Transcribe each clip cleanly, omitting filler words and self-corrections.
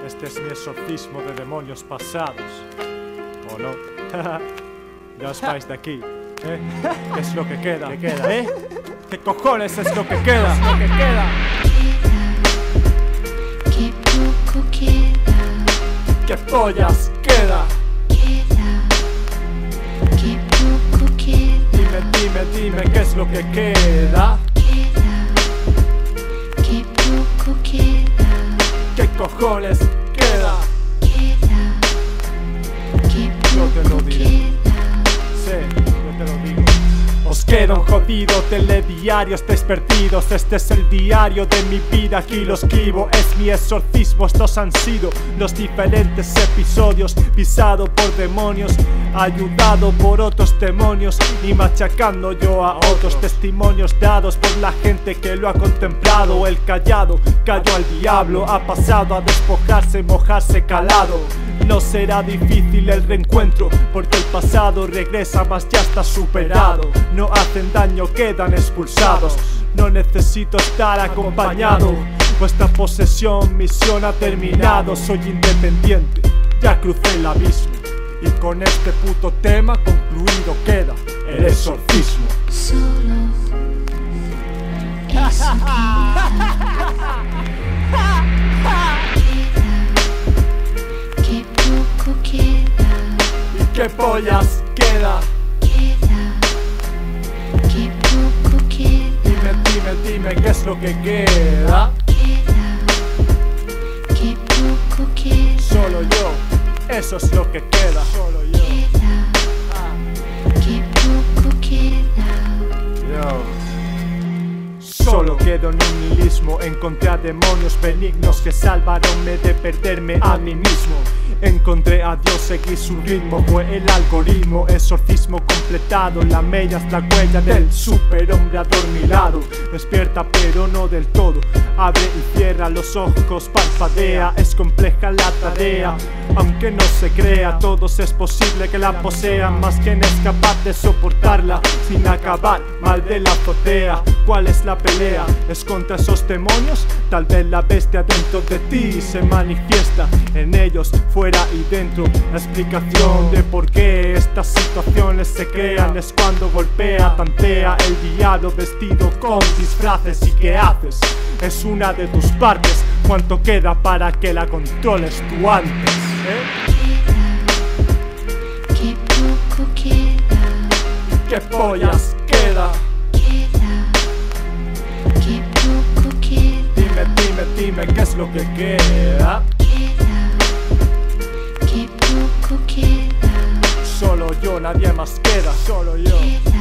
Este es mi exorcismo de demonios pasados. ¿O no? Ya os vais de aquí, ¿eh? ¿Qué es lo que queda? ¿Qué queda? ¿Eh? ¿Qué cojones es lo que queda? ¿Es lo que queda? Qué poco queda. ¿Qué pollas queda? Qué poco queda. Dime, ¿qué es lo que queda? Qué poco queda. ¿Qué cojones queda? Qué Yo te lo poco diré. queda. Sí, yo te lo digo. Os queda un jodido telediario, estáis perdidos. Este es el diario de mi vida, aquí lo escribo. Es mi exorcismo, estos han sido los diferentes episodios. Pisado por demonios, ayudado por otros demonios y machacando yo a otros. Testimonios dados por la gente que lo ha contemplado. El callado cayó al diablo, ha pasado a despojarse, mojarse calado. No será difícil el reencuentro, porque el pasado regresa, mas ya está superado. No hacen daño, quedan expulsados. No necesito estar acompañado. Vuestra posesión, misión ha terminado. Soy independiente, ya crucé el abismo. Y con este puto tema concluido queda el exorcismo. Solo eso queda. Qué poco queda. ¿Y qué pollas queda? Qué poco queda. Dime, ¿qué es lo que queda? Qué poco queda. Solo yo, eso es lo que queda. Solo yo. Qué poco queda. Solo quedo en un nihilismo. Encontré a demonios benignos que salvaronme de perderme a mí mismo. Encontré a Dios, seguí su ritmo, fue el algoritmo. Exorcismo completado, la mella es la huella del superhombre adormilado. Despierta pero no del todo, abre y cierra los ojos, parpadea. Es compleja la tarea, aunque no se crea. Todos es posible que la posean, más quien es capaz de soportarla sin acabar mal de la azotea. ¿Cuál es la pelea? ¿Es contra esos demonios? Tal vez la bestia dentro de ti se manifiesta en ellos, fuera y dentro. La explicación de por qué estas situaciones se crean es cuando golpea, tantea el diablo vestido con disfraces. ¿Y qué haces? Es una de tus partes. ¿Cuánto queda para que la controles tú antes? Qué poco queda. ¿Qué pollas queda? Qué poco queda. Dime, ¿qué es lo que queda? Qué poco queda. Solo yo, nadie más queda. Solo yo.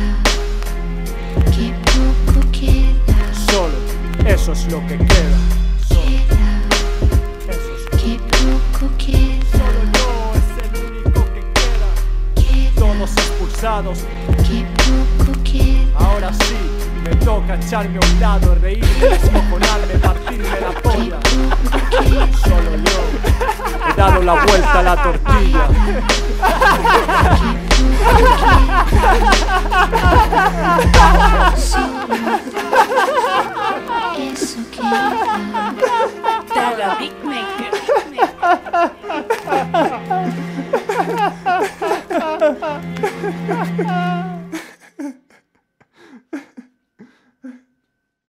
Qué poco queda. Solo, eso es lo que queda. Solo, eso es. Qué poco queda. Solo yo es el único que queda. Todos expulsados. Qué poco queda. Ahora sí, me toca echarme a un lado, reírme, descojonarme, partirme la polla. Solo yo he dado la vuelta a la tortilla. Eso queda. Daga Big Maker.